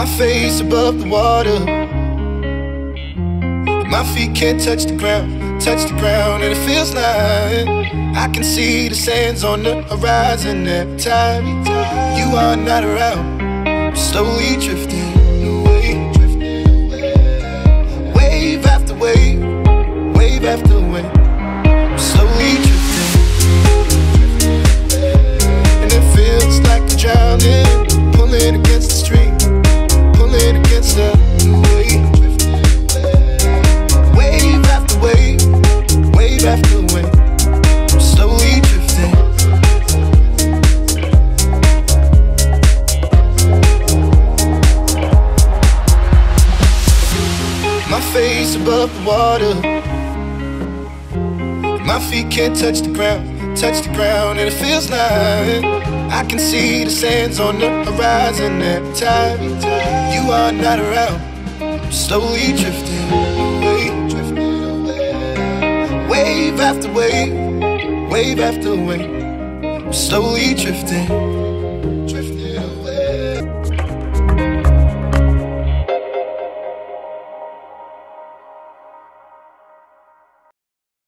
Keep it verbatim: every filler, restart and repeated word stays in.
My face above the water, my feet can't touch the ground, touch the ground, and it feels like I can see the sands on the horizon every time you are not around. I'm slowly drifting away, wave after wave, wave after wave. I'm slowly drifting, and it feels like I'm drowning, pulling against the stream, pulling against the wave. Wave after wave, wave after wave, I'm slowly drifting. My face above the water, my feet can't touch the ground, touch the ground, and it feels like I can see the sands on the horizon every time you are not around. I'm slowly drifting away, wave after wave, wave after wave, I'm slowly drifting.